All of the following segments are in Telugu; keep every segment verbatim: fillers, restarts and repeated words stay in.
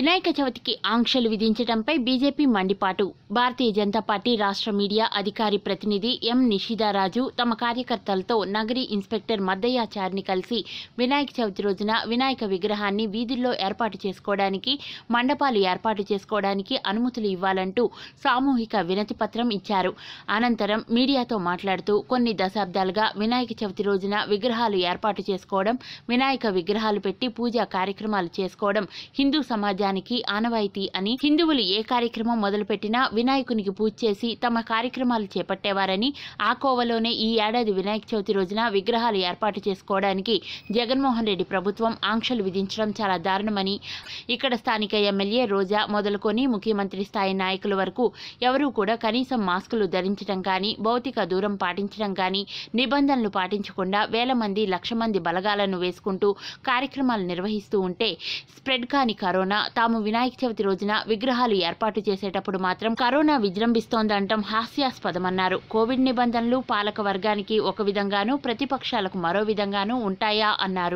వినాయక చవితికి ఆంక్షలు విధించడంపై బీజేపీ మండిపాటు. భారతీయ జనతా పార్టీ రాష్ట్ర మీడియా అధికారి ప్రతినిధి ఎం నిషిదారాజు తమ కార్యకర్తలతో నగరి ఇన్స్పెక్టర్ మద్దయ్యాచారిని కలిసి వినాయక చవితి రోజున వినాయక విగ్రహాన్ని వీధుల్లో ఏర్పాటు చేసుకోవడానికి, మండపాలు ఏర్పాటు చేసుకోవడానికి అనుమతులు ఇవ్వాలంటూ సామూహిక వినతి పత్రం ఇచ్చారు. అనంతరం మీడియాతో మాట్లాడుతూ కొన్ని దశాబ్దాలుగా వినాయక చవితి రోజున విగ్రహాలు ఏర్పాటు చేసుకోవడం, వినాయక విగ్రహాలు పెట్టి పూజా కార్యక్రమాలు చేసుకోవడం హిందూ సమాజానికి ఆనవాయితీ అని, హిందువులు ఏ కార్యక్రమం మొదలుపెట్టినా వినాయకునికి పూజ చేసి తమ కార్యక్రమాలు చేపట్టేవారని, ఆ కోవలోనే ఈ ఏడాది వినాయక చవితి రోజున విగ్రహాలు ఏర్పాటు చేసుకోవడానికి జగన్మోహన్ రెడ్డి ప్రభుత్వం ఆంక్షలు విధించడం చాలా దారుణమని, ఇక్కడ స్థానిక ఎమ్మెల్యే రోజా మొదలుకొని ముఖ్యమంత్రి స్థాయి నాయకుల వరకు ఎవరూ కూడా కనీసం మాస్కులు ధరించడం కానీ, భౌతిక దూరం పాటించడం కానీ, నిబంధనలు పాటించకుండా వేల మంది లక్ష మంది బలగాలను వేసుకుంటూ కార్యక్రమాలు నిర్వహిస్తూ ఉంటే స్ప్రెడ్ కాని కరోనా తాము వినాయక చవితి రోజున విగ్రహాలు ఏర్పాటు చేసేటప్పుడు మాత్రం కరోనా విజృంభిస్తోందంటం హాస్యాస్పదమన్నారు. కోవిడ్ నిబంధనలు పాలక వర్గానికి ఒక విధంగానూ, ప్రతిపక్షాలకు మరో విధంగానూ ఉంటాయా అన్నారు.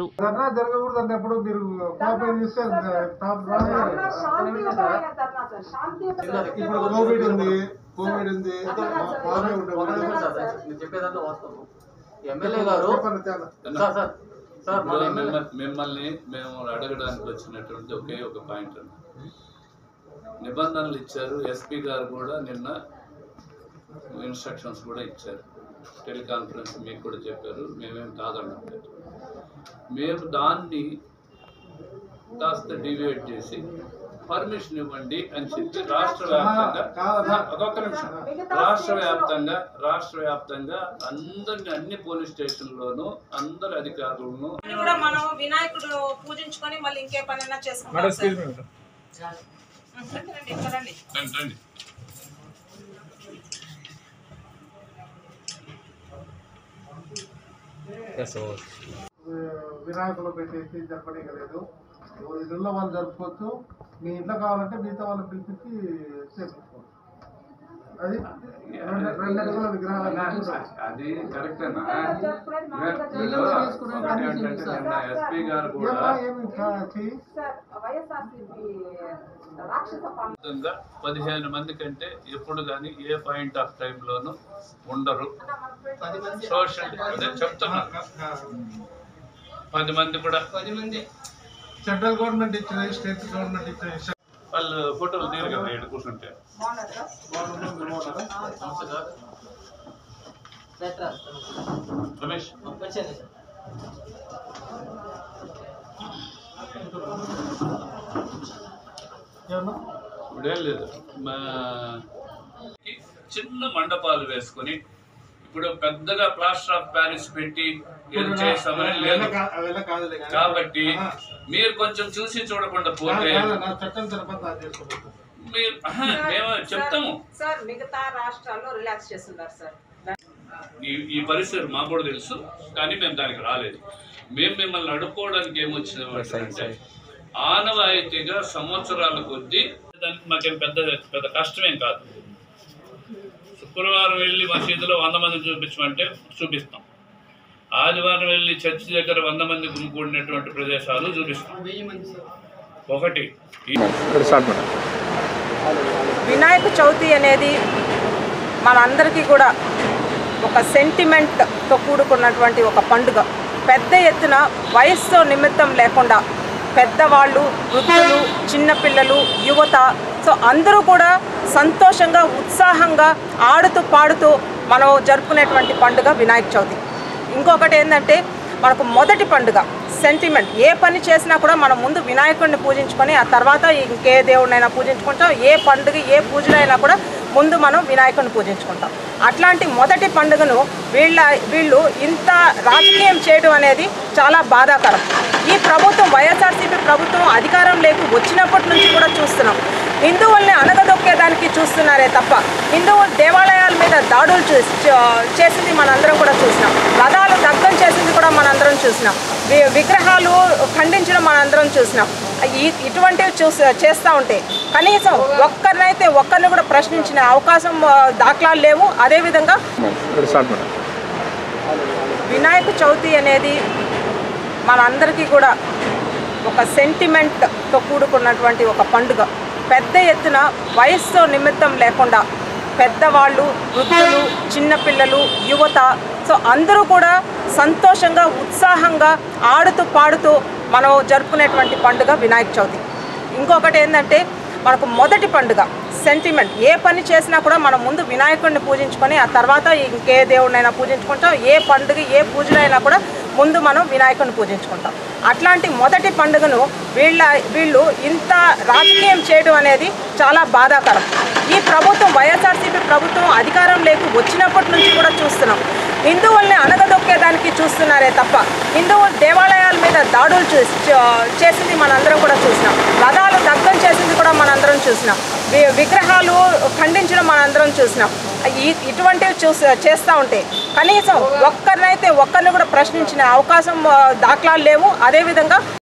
మిమ్మల్ని మేము అడగడానికి వచ్చినటువంటి ఒకే ఒక పాయింట్ అండి. నిబంధనలు ఇచ్చారు, ఎస్పీ గారు కూడా నిన్న ఇన్స్ట్రక్షన్స్ కూడా ఇచ్చారు, టెలికాన్ఫరెన్స్ మీకు కూడా చెప్పారు, మేమేం కాదన్నారు. మేము దాన్ని కాస్త డివేట్ చేసి పర్మిషన్ ఇవ్వండి అని చెప్పి రాష్ట్ర వ్యాప్తంగా ఒక్కొక్క నిమిషం రాష్ట్ర వ్యాప్తంగా రాష్ట్ర వ్యాప్తంగా అందరిని అన్ని పోలీస్ స్టేషన్లోనూ అందరి అధికారులను కూడా మనం వినాయకుడు పూజించుకొని మళ్ళీ ఇంకే పనైనా చేసుకుంటాం. వినాయకులు పెట్టేసి జరపలేదు, ఇళ్ళలో వాళ్ళు జరుపుకోవచ్చు, మీ ఇంట్లో కావాలంటే మిగతా వాళ్ళు పిలిపించి చేపించుకోవచ్చు. అది రెండు అడుగుల విగ్రహాలు అది కరెక్టేనా? ఎస్పీ గారు కూడా పదిహేను మంది కంటే ఎప్పుడు కానీ ఏ పాయింట్ ఆఫ్ టైం లోను ఉండరు. సోషల్ అదే చెప్తున్నా, పది మంది కూడా పది మంది సెంట్రల్ గవర్నమెంట్ ఇచ్చిన, స్టేట్ గవర్నమెంట్ ఇచ్చిన వాళ్ళు ఫోటోలు తీరు కదా ఇక్కడ కూర్చుంటే. రమేష్ ఇప్పుడేం లేదు, చిన్న మండపాలు వేసుకొని ఇప్పుడు పెద్దగా ప్లాస్టర్ ఆఫ్ ప్యారిస్ పెట్టి చేస్తామని లేదు. కాబట్టి మీరు కొంచెం చూసి చూడకుండా పోతే మీరు మేము చెప్తాము. ఈ పరిస్థితి మాకు కూడా తెలుసు, కానీ మేము దానికి రాలేదు. మేము మిమ్మల్ని అడుక్కోవడానికి ఏమొచ్చిన ఆనవాయితీగా సంవత్సరాల కొద్దీ దానికి మాకేం పెద్ద పెద్ద కష్టమేం కాదు. శుక్రవారం వెళ్ళి మసీదులో వంద మంది చూపించమంటే చూపిస్తాం, ఆదివారం వెళ్ళి చర్చి దగ్గర వంద మంది గుమికూడినటువంటి ప్రదేశాలు చూపిస్తాం. ఒకటి వినాయక చవితి అనేది మనందరికీ కూడా ఒక సెంటిమెంట్తో కూడుకున్నటువంటి ఒక పండుగ. పెద్ద ఎత్తున వయస్సు నిమిత్తం లేకుండా పెద్దవాళ్ళు, వృద్ధులు, చిన్నపిల్లలు, యువత, సో అందరూ కూడా సంతోషంగా, ఉత్సాహంగా ఆడుతూ పాడుతూ మనం జరుపుకునేటువంటి పండుగ వినాయక చవితి. ఇంకొకటి ఏంటంటే మనకు మొదటి పండుగ సెంటిమెంట్. ఏ పని చేసినా కూడా మనం ముందు వినాయకుడిని పూజించుకొని ఆ తర్వాత ఇంకే దేవుడినైనా పూజించుకుంటాం. ఏ పండుగ, ఏ పూజలైనా కూడా ముందు మనం వినాయకుడిని పూజించుకుంటాం. అట్లాంటి మొదటి పండుగను వీళ్ళ వీళ్ళు ఇంత రాజకీయం చేయడం అనేది చాలా బాధాకరం. ఈ ప్రభుత్వం, వైఎస్ఆర్సీపీ ప్రభుత్వం అధికారం లేక వచ్చినప్పటి నుంచి కూడా చూస్తున్నాం, హిందువుల్ని అనగదొక్కేదానికి చూస్తున్నారే తప్ప హిందువుల దేవాలయాల మీద దాడులు చేసింది మనందరం కూడా చూసినాం. రథాలు దగ్ధం చేసింది కూడా మనందరం చూసినాం. విగ్రహాలు ఖండించడం మనందరం చూసినాం. ఈ ఇటువంటివి చూసి చేస్తూ ఉంటే కనీసం ఒక్కరినైతే ఒక్కరిని కూడా ప్రశ్నించిన అవకాశం దాఖలాలు లేవు. అదేవిధంగా వినాయక చవితి అనేది మనందరికీ కూడా ఒక సెంటిమెంట్తో కూడుకున్నటువంటి ఒక పండుగ. పెద్ద ఎత్తున వయస్సు నిమిత్తం లేకుండా పెద్దవాళ్ళు, వృద్ధులు, చిన్నపిల్లలు, యువత, సో అందరూ కూడా సంతోషంగా, ఉత్సాహంగా ఆడుతూ పాడుతూ మనం జరుపుకునేటువంటి పండుగ వినాయక చవితి. ఇంకొకటి ఏంటంటే మనకు మొదటి పండుగ సెంటిమెంట్. ఏ పని చేసినా కూడా మనం ముందు వినాయకుడిని పూజించుకొని ఆ తర్వాత ఇంకే దేవుడినైనా పూజించుకుంటాం. ఏ పండుగ ఏ పూజలైనా కూడా ముందు మనం వినాయకుడిని పూజించుకుంటాం. అట్లాంటి మొదటి పండుగను వీళ్ళ వీళ్ళు ఇంత రాజకీయం చేయడం అనేది చాలా బాధాకరం. ఈ ప్రభుత్వం వైఎస్ఆర్సీపీ ప్రభుత్వం అధికారం లేక వచ్చినప్పటి నుంచి కూడా చూస్తున్నాం. హిందువుల్ని అనగదొక్కేదానికి చూస్తున్నారే తప్ప హిందువు దేవాలయాల మీద దాడులు చూసి చేసింది మనందరం కూడా చూసినాం. రథాలు దగ్ధం చేసింది కూడా మనందరం చూసినాం. విగ్రహాలు ఖండించడం మనందరం చూసినాం. ఈ ఇటువంటివి చూసి చేస్తూ ఉంటే కనీసం ఒక్కరినైతే ఒక్కరిని కూడా ప్రశ్నించిన అవకాశం దాఖలాలు లేవు. అదేవిధంగా